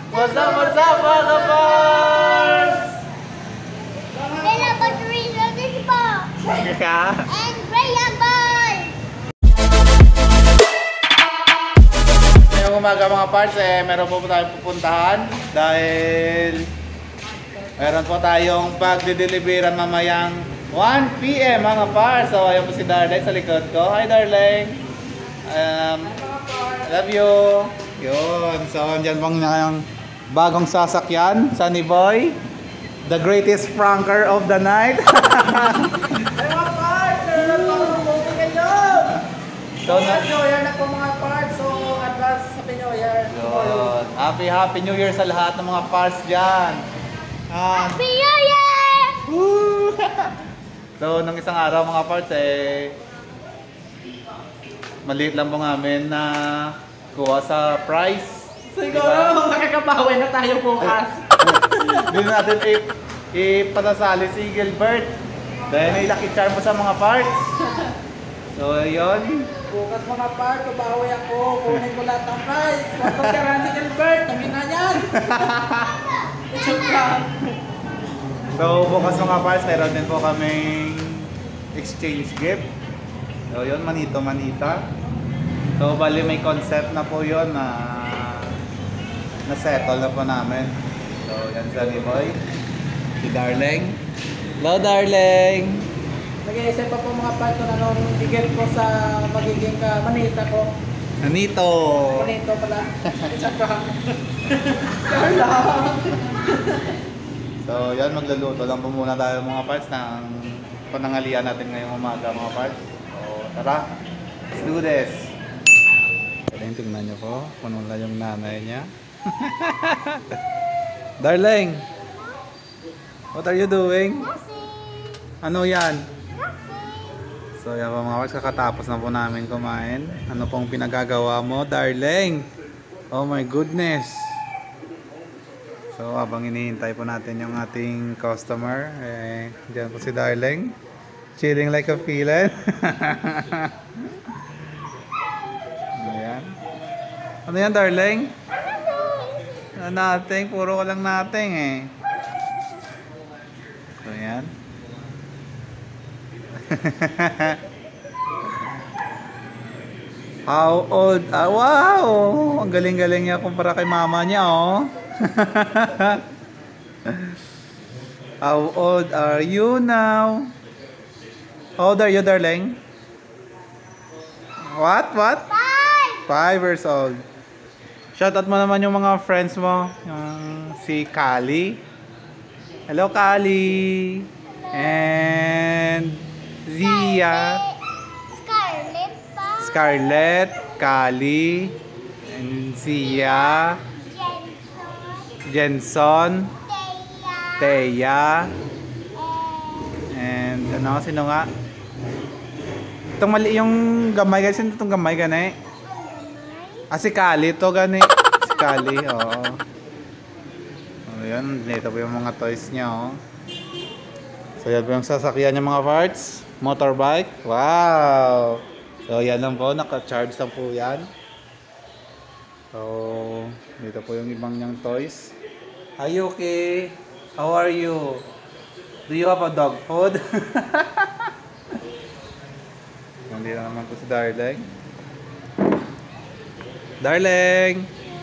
What's up mga kapars? Ella Patricio Dispo Ka? and Brian Boy. Ngayong umaga mga parts, meron po tayong pupuntahan dahil meron po tayong pagdideliveran mamayang 1 PM mga parts. So ayun po si Darling sa likod ko. Hi Darling! Love you! Yun, so andyan pong yung bagong sasakyan, Sunny Boy, the greatest pranker of the night. Ay mga parts! Meron pa akong buti kayo! So, Happy New Year na po mga parts! So, advance Happy New Year! yun. Happy New Year sa lahat ng mga parts dyan. Happy New Year! Woo! So, nung isang araw mga parts maliit lang po namin na kuha sa prize. Siguro, makakabawi na tayo bukas. Hindi natin ipatasali si Gilbert dahil may lucky charm po sa mga parts. So, yun. Bukas mga parts, kabawi ako. Kunin ko lahat ng prize. Huwag pagkaraan si Gilbert. Tangin na yan. Joke lang. So, bukas mga parts, meron din po kaming exchange gift. So, yun, manita. So, bali may concept na po yun na settle na po namin. So, yan si Sunny Boy. Si Darling. Hello, Darling! Nag-iisip pa po mga parts kung anong bigyan ko sa magiging manita ko. Nanito! Manito pala. Joke lang. Joke lang. So, yan, magluluto lang po muna tayo mga parts ng panangalian natin ngayong umaga mga parts. So, tara! Let's do this! Darling, tingnan nyo po kung wala yung nanay niya. Darling! What are you doing? Ano yan? So, yan po mga parts, kakatapos na po namin kumain. Ano pong pinagagawa mo, Darling? Oh my goodness! So, habang hinihintay po natin yung ating customer, dyan po si Darling. Chilling like a feeling. Ayan. Ano yan, Darling? Nothing. Puro ko lang nothing eh. So, ayan. How old? Wow! Ang galing-galing niya kumpara kay mama niya, oh. How old are you now? How old are you, Darling? What? 5 years old. Shoutout mo naman yung mga friends mo. Yung si Kali. Hello, Kali. And Zia. Scarlett pa. Scarlett, Kali, and Zia. Jenson, Thea. Thea, and ano, sino nga? Itong mali yung gamay, kasi itong gamay gani. Si Kali to gani. Si Kali, oo. Oh, yan, dito po yung mga toys niya, oh. So yan po yung sasakyan niya mga parts. Motorbike, wow! So yan lang po, naka-charge lang po yan. So, dito po yung ibang niyang toys. Hi Yuki! How are you? Do you have a dog food? Nandito naman po si Darling. Darling!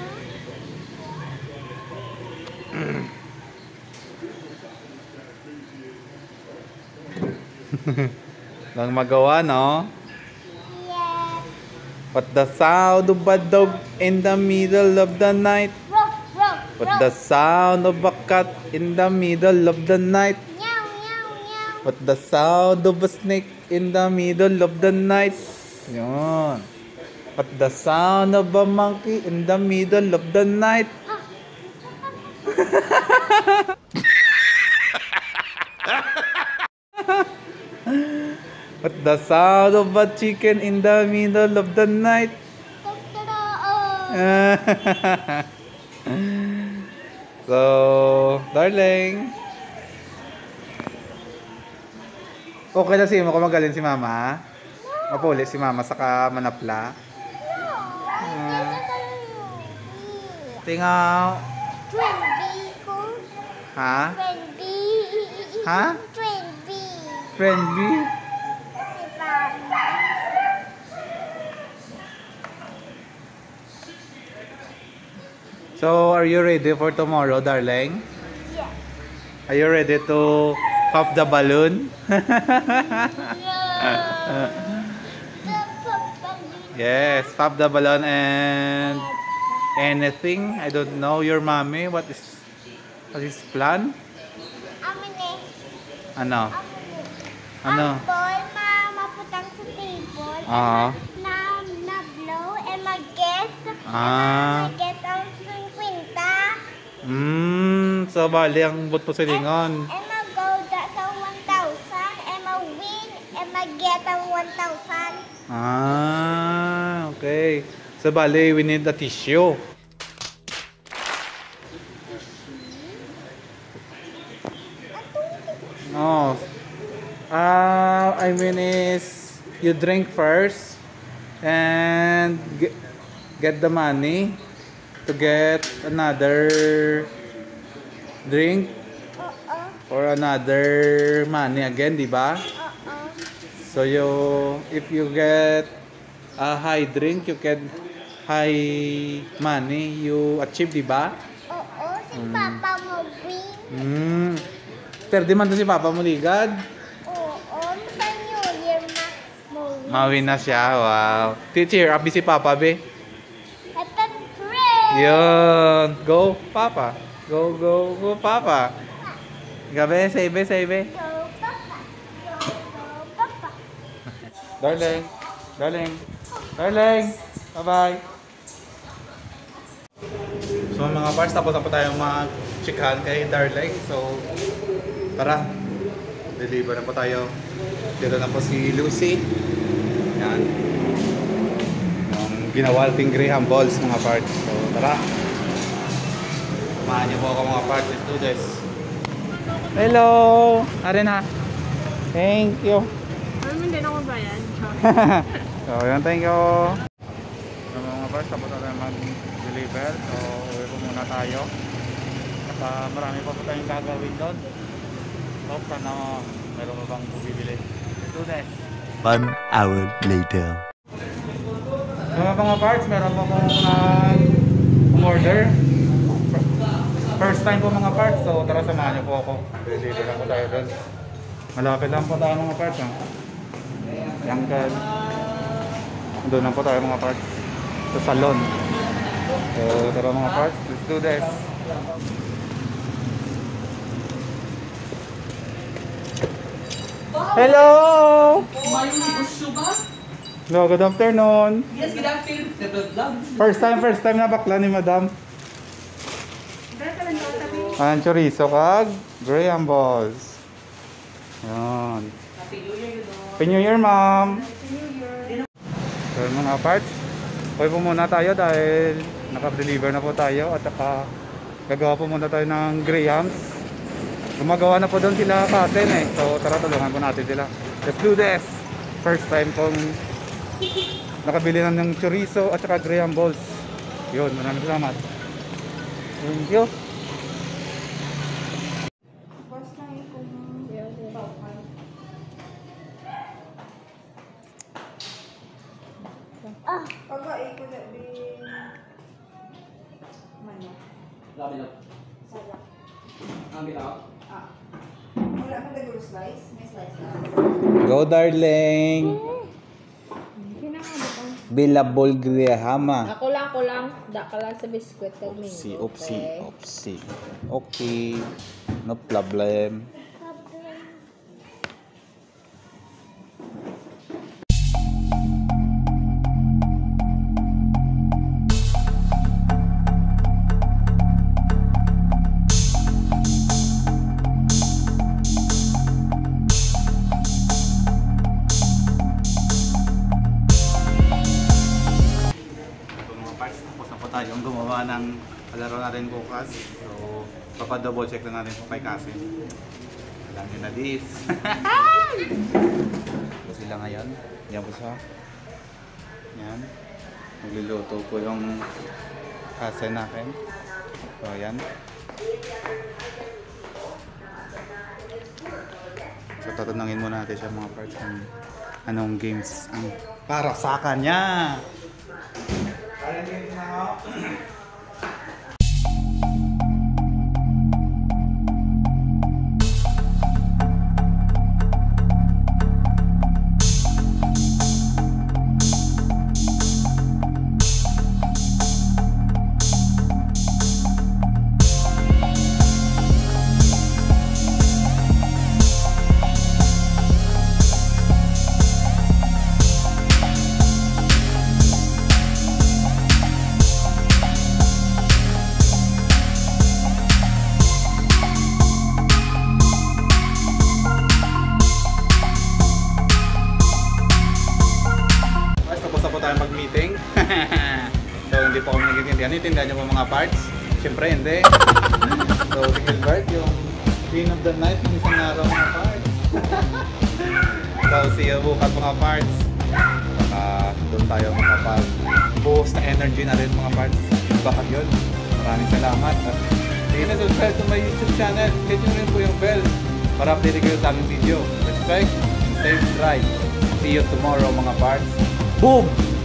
Lang magawa, no? Yeah. What the sound of a dog in the middle of the night? What the sound of a cat in the middle of the night? Meow, meow, meow. What the sound of a snake in the middle of the night? Yun. What the sound of a monkey in the middle of the night? What the sound of a chicken in the middle of the night? So, Darling. Okay na si mo kung magaling si mama? Mapuli si mama saka manapla. Tingaw. Twin B ko. Ha? Twin B. Ha? Twin B. Friend B? Si Papa. So, are you ready for tomorrow, darling? Yeah. Are you ready to pop the balloon? Yes, pop the balloon and anything. I don't know your mommy. What is plan? Amine. Ano? Amine. Ano? Ang boy, maputang sa table. Ah. Na blow and mag-get. Ah. Mag-get ang 50. So bali ang but po silingon. And mag-go sa 1,000. And mag-win. And mag-get ang 1,000. Ah, okay. So bali we need a tissue. No. I mean is you drink first and get the money to get another drink or another money again, di ba? So if you get a high drink, you get high money, you achieve, di ba? Oo, si Papa mo win. Pero di man to si Papa mo ligad. Oo, sa New Year mo win. Mawin na siya, wow. Teacher, abi si Papa, be. Happy pray! Yun. Go, Papa. Go, go, go, Papa. Gabi, save. Go, Papa. Go, Papa. Darling. Bye-bye. So mga parts, tapos na po tayo mag-chikahan kay Darling. So, tara. Deliver na po tayo. Dito na po si Lucy. Yan. Yung ginawa nating Graham balls mga parts. So, tara. Samahan niyo po ako mga parts. Let's do this. Hello! Arin ha. Thank you. Hindi na ako bayan. So, yun, thank you. So, mga parts, tapos na tayo mag-deliver. So, uwi po muna tayo. At marami pa po tayong gagawin doon. So, sana meron mo bang bubibili. Let's do this. 1 hour later. So, mga parts, meron po akong order. First time po mga parts. So, tara samahan niyo po ako. Deliver lang po tayo doon. Malapit lang po tayo mga parts. Yangkan. Doon lang po tayo mga parts. Sa salon. So, tara mga parts. Let's do this. Hello! Hello, good afternoon. Yes, good afternoon. First time na bakla ni Madam. Ang chorizo kag Graham balls. Yan. Happy New Year, Ma'am. So, mga parts, uwi po muna tayo dahil naka-deliver na po tayo at gagawa po muna tayo ng Grahams. Gumagawa na po doon sila kasin eh. So, tara, tulungan po natin sila. Let's do this! First time kong nakabili na ng chorizo at saka Graham balls. Yun, maraming salamat. Thank you. Pagkain ko na din. Manok. Salak. Wala ka siguro slice? May slice na. Go, darling! Bilabol Grahama. Ako lang. Daka lang sa biskwit kag mingo. Opsi. Okay. No problem. Tayong gumawa ng palaro natin bukas. So, papadouble check na natin po kay Cassie. Alam nyo na this. So, sila ngayon. Yan po siya. Yan. Magluluto po yung Cassie natin. So, So, ayan. So, tatanungin muna natin siya mga parts kung anong games ang para sa kanya. Anong games na ako? Tapos na po tayo mag-meeting. So, hindi po kami nag-intindihan. Intindihan niyo po mga parts? Siyempre, hindi. So, si Gilbert, yung queen of the night ng isang araw mga parts. So, see you bukas mga parts. Baka doon tayo makapag-boost na energy na rin mga parts. Baka yun. Maraming salamat. At hindi na subscribe to my YouTube channel. Click nyo rin po yung bell para update kayo sa aming video. Respect, safe drive. See you tomorrow mga parts. Boom!